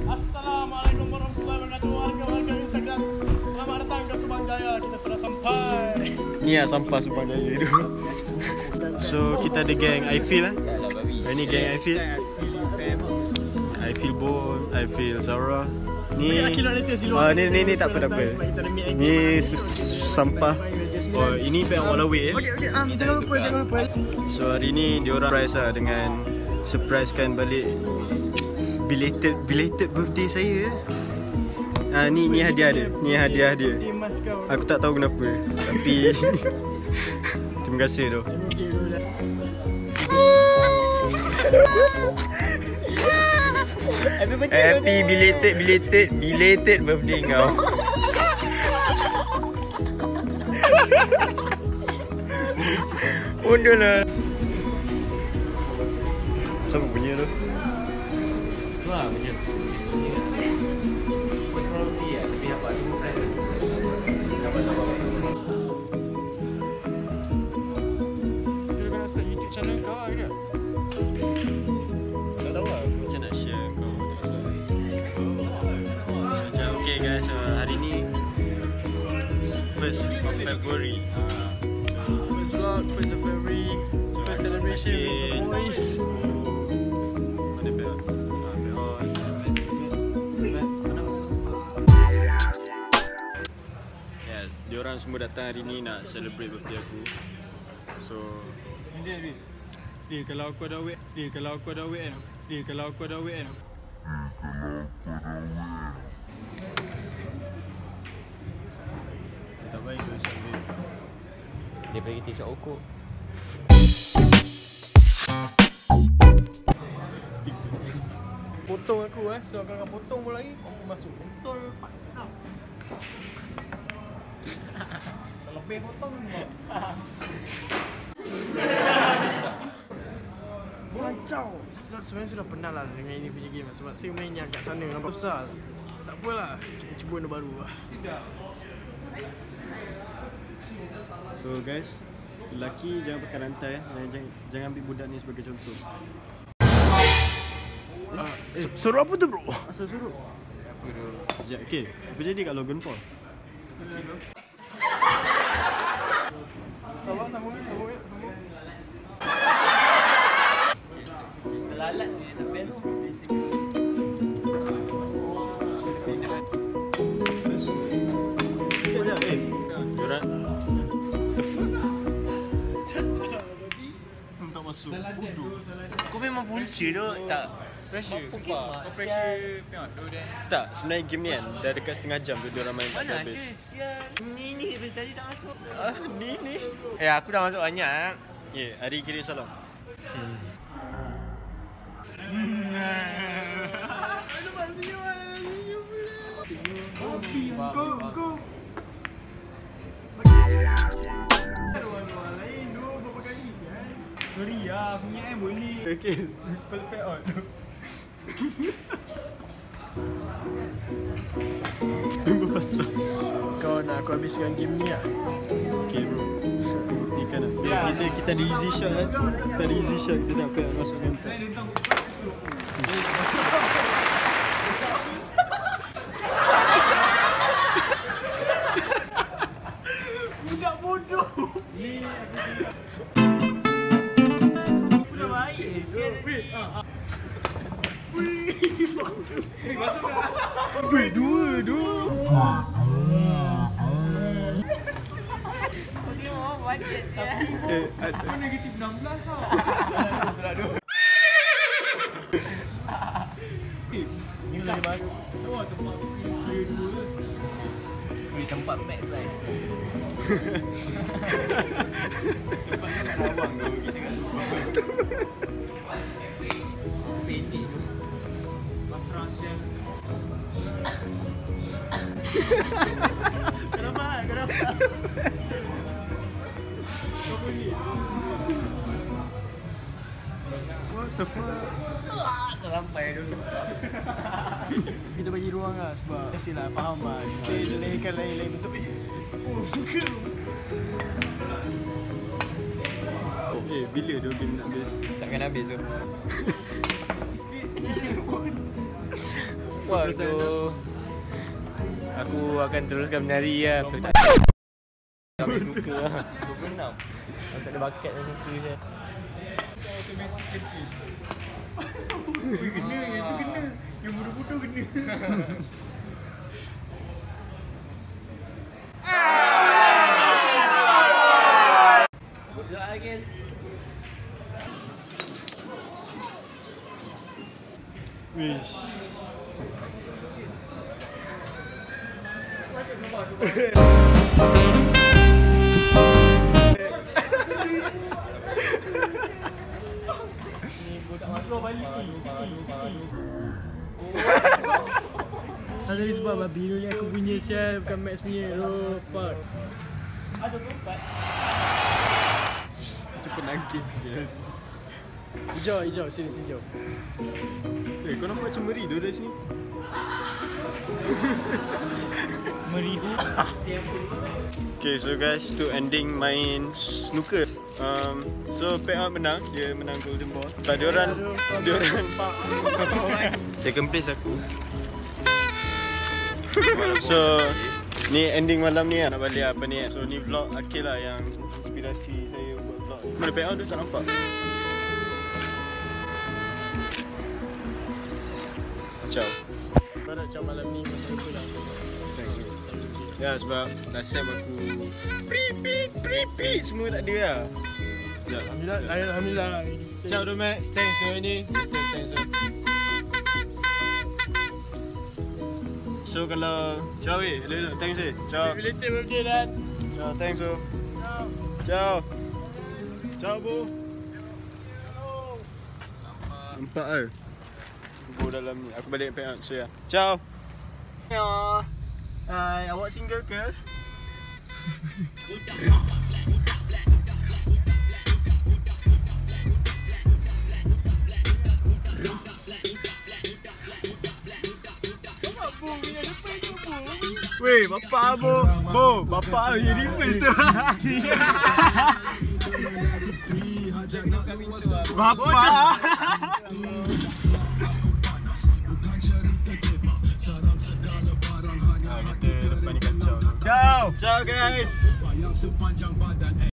Assalamualaikum warahmatullahi wabarakatuh. Warga-warga Instagram, selamat datang ke Subang Jaya. Kita sudah sampai. Ni lah sampah Subang Jaya tu. So kita ada geng I feel Ini geng I feel Bon, I feel Zara. Ni ni tak apa. Ni sampah. Oh, ini pay all the way. Okey, jangan lupa. So hari ni diorang surprise lah dengan surprisekan balik belated birthday saya. Ni hadiah dia. Ni hadiah dia. Aku tak tahu kenapa. Tapi terima kasih tu. Happy belated birthday kau. Bodoh lah. Siapa punya tu? Wah, punya. Roti ya, tapi apa semua friend. Dapat. Kau nak start YouTube channel kau ke tak? Tak tahu lah, macam nak share kau. Macam okay guys, hari ni 1st of February. First vlog, 1st of February. First celebration with the boys. Diorang semua datang hari ni nak celebrate birthday aku. So Dia kalau aku ada weight tak baik tu celebrate. Dia bagi t-shirt okok. Potong aku so kalau potong pun lagi aku masuk botol pasang. Lebih potong semua. Kacau. Sebenarnya sudah pernah lah dengan ini punya game. Sebab saya mainnya kat sana nampak besar. Tak apalah, kita cuba benda baru lah. So guys, lelaki jangan pakai rantai. Jangan ambil budak ni sebagai contoh. Suruh apa tu bro? Asal suruh? Apa tu? Okay, apa jadi kat Logan Paul? Sabar, sambung. Lalat ni tak best. Sekejap, Joran. Tak masuk. Kau memang punca tu, tak? Pressure, sumpah. Kau pressure tengok tu dan tak, sebenarnya game ni kan dah dekat setengah jam tu diorang main tak habis. Mana ada sial. Ni dari tadi tak masuk. Ni. Aku dah masuk banyak. Hari kira salam. Lepas senyum pula. Kau. Lain tu berapa kali sial. Sorry lah, punya boleh. Okay, pelpek on. Tunggu pasal. Kau nak aku habiskan game ni lah. Okay bro. Buktikan lah. Kita ada easy shot kan. Kita tak payah masuk kontak. Budak bodoh. Ni aku dah baik. Masuk tak? Weh, dua. Okey, mau budget ya. Aku negatif 16 tau. Ni lagi baru. Oh, tempat clear dua. Weh, tempat max lah. Tempat kat Rawang tu, kita kat Peti tu. Pasrah sial. Kenapa? Kau bunyi. What the fuck? Terlampai dulu. Kita bagi ruang lah sebab mestilah faham lah. Kita lelehkan lain-lain untuk bila dia game nak habis? Takkan habis tu. Waduh. Aku akan teruskan menari lah. Aku tak ambil snooker lah. 26. Aku tak ada bakat dalam snooker je. Automatic champion. Kena, yang tu kena. Yang bodoh-bodoh kena. Good luck again. Wish. Tadi sebab biru ni aku punya sial, bukan Max punya. Oh fuck. Ada tempat. Cepat nangkis sial. Hijau, sini hijau. Kau nampak macam meri tu dari sini. Merihu. Okay, so guys, to ending main snooker. So payout menang, dia menang golden ball. Sebab dia orang second place aku. So ni ending malam ni lah. Nak balik apa ni. So ni vlog Akil lah yang inspirasi saya buat vlog. Mana payout tu tak nampak. Ciao. Kau nak macam malam ni macam tu lah. Ya sebab last time aku Repeat semua tak ada lah. Alhamdulillah. Ciao Domax, thanks tu ini. Thanks. So kalau ciao elok thanks Ciao. Related birthday dan. Ciao, thanks Ciao Bu. Nampak ke? Bu dalam ni. Aku balik payout. So ya. Ciao. Ya. Hai, awak single ke? Weh, bapak Bu, bapak jadi first tu. Bapak. Ciao guys.